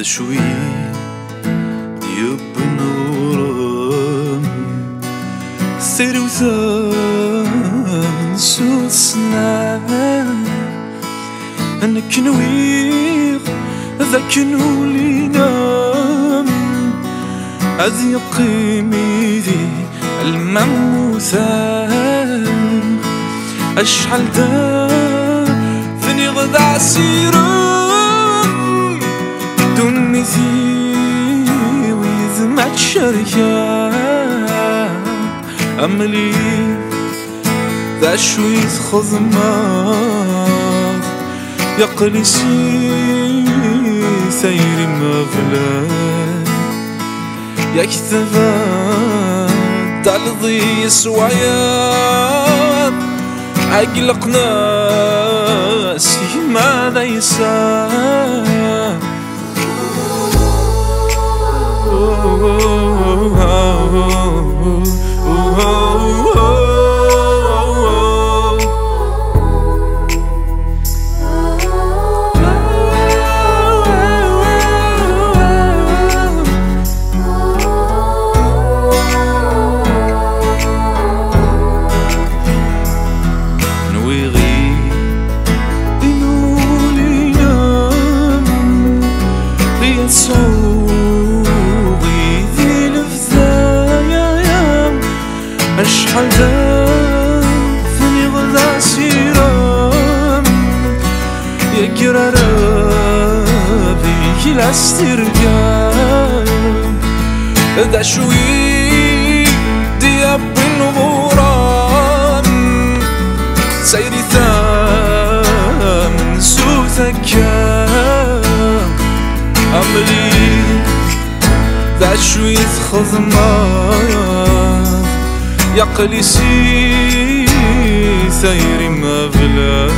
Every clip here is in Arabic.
شوي يبنورم سير وثان سوسنا أنا كنوير ذاك نولينا أذي قيمي ذي المموثان أشحال دا ثني غدا عسيرم دوني ذي ويذمع تشريا أملي ذا شوية خضمات يقلسي سيري مغلان يا كثبات دالضي سوايات أقلق ناسي ما ليسا أشحال دا ثني غدا سيرام يا كرارابي كلا استرقام دا شوي دياب الغرام سيري ثام سوثكا أملي دا شوي خضمات يا قليسي سيري ما بلا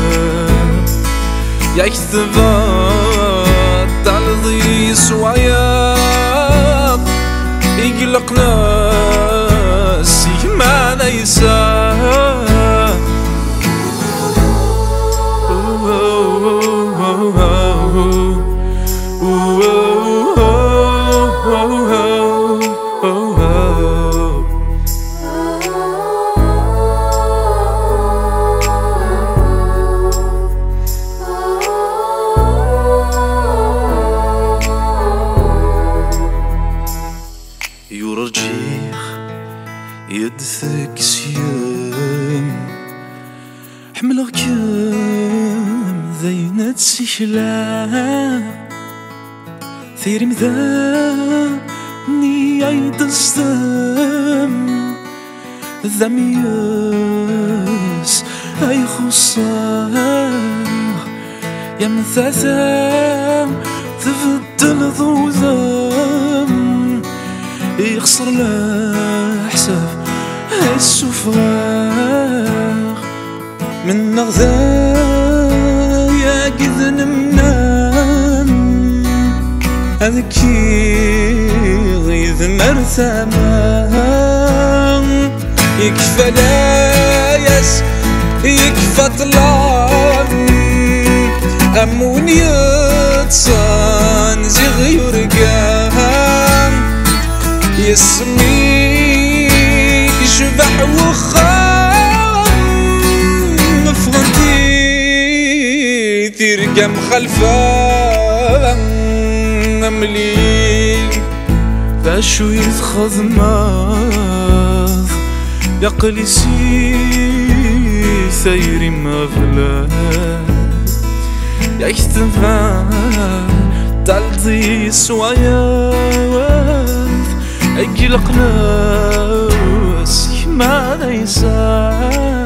يا كثبات تعلضي سوايات يقلق ناسي ما ليسا يرجيخ يدثك سيام حملغ كام ذينة سيشلا ثير مذاني عيد الصدام ذمياس أي خصار يا مثاثام تبدل ضوذام يخسر لا حساب السفراغ من نغذايا قذن منام هذاك يغيظ مرثمان يكفى لايس يكفى طلام أمون يتصان زي يرقام يسميك شبح وخام فغنتي ترقم خلفا نمليك فشوية خضمات يا قليسي سيري ما فلات يا كثبات تلضي سوايات أقلق ناسي ما ليسا